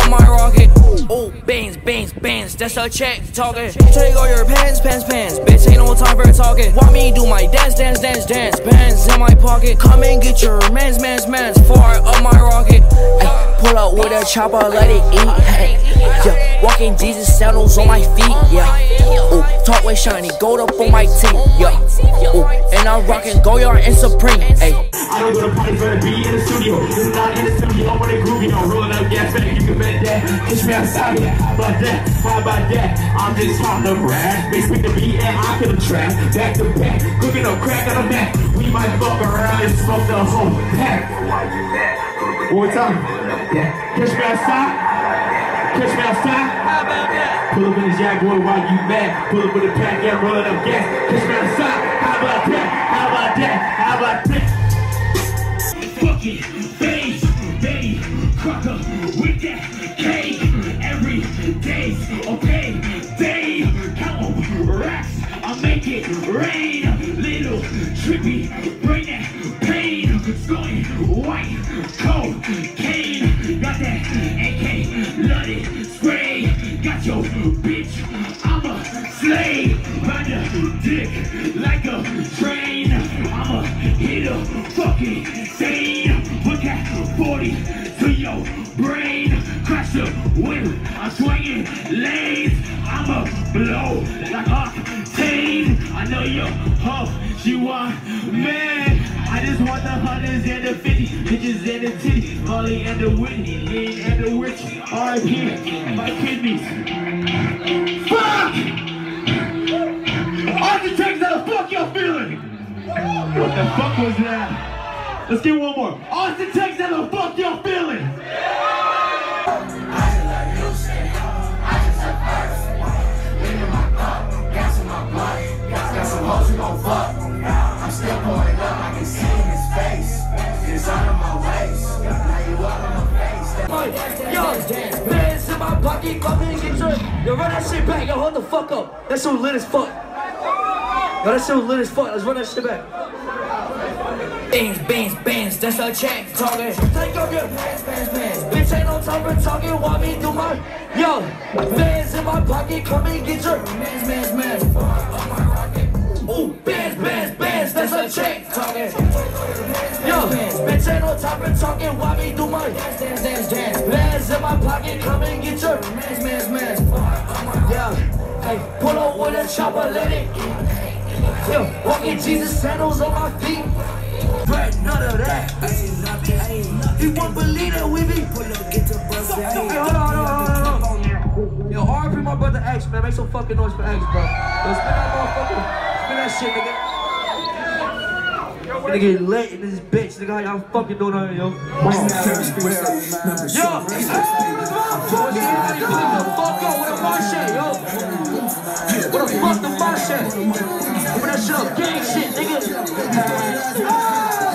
on my rocket. Oh, bangs, bangs, bangs, that's a check talking. Take all your pants, pants, pants. Bitch, ain't no time for talking. Want me do my dance, dance, dance, dance. Bands in my pocket. Come and get your mans, mans, mans. Far up my rocket. Ay, pull up with a chopper, let it eat. Ay, yeah, walking Jesus sandals on my feet. Yeah, ooh, talk with shiny gold up on my teeth. Yeah, ooh, and I'm rocking Goyard and Supreme. Ay. I don't go to parties, better be in the studio. This is not in the studio, I'm on the groove, you know. Rolling up gas, man, you can bet that. Catch me outside, yeah, how about that? How about that? I'm just on the rap. They speak the beat and I kill the trap. Back to back, cooking up crack on the mat. We might fuck around and smoke the whole pack. One more time. Catch me outside. Catch me outside. How about that? Pull up in the Jaguar while you mad. Pull up with the pack, yeah, rolling up gas. Catch me outside. How about that? How about that? How about that? Fucking face, baby, cracker with that cake. Every day's okay, day, count on racks, I make it rain. Little trippy, bring that pain. Going white, cocaine. Got that AK, loaded, spray. Got your bitch, I'm a slave. Ride the dick like a train. I'm a hitter, fucking sane. Put that 40 to your brain. Crash the whip, I'm swinging lanes. I'm a blow like octane. I know you're hoe, she want man. I just want the hundreds and the 50, bitches and the titties, Molly and the Whitney, Lean and the Witch, R.I.P. my kidneys. Fuck! Architects, how the fuck y'all feeling? What the fuck was that? Let's get one more. Austin, Texas, how the fuck y'all feeling? Got some hoes who gon' fuck. I'm still pouring up, I can see in his face. It's under my waist. Now you up in my face. Yo, bands in my pocket, come and get your. Yo, run that shit back, yo, hold the fuck up. That shit was lit as fuck. Yo, that shit was lit as fuck, let's run that shit back. Bands, bands, bands, that's a check talking. Take off your pants, pants, pants. Bitch, ain't no time for talking, want me do my. Yo, bands in my pocket, come and get your mans, mans, mans. Ooh, bands, bands, bands, that's a check talking. Yo, bitch, ain't no time for talking, why me do my dance, dance, dance, dance. Bands in my pocket, come and get your mans, mans, mans. Yeah, hey, pull up with a chopper, let it eat. Yo, walking Jesus sandals on my feet. But none of that. He won't believe that we be. Hey, hold on. Yo, RP my brother X, man. Make some fucking noise for X, bro. Yo, spin that motherfucker. Spin that shit, nigga. Gonna get lit in this bitch, nigga. How y'all fucking doing out here, yo? Yo! Fuck up with a machete, yo! What the fuck the machete? Open that shit up, gang shit, nigga!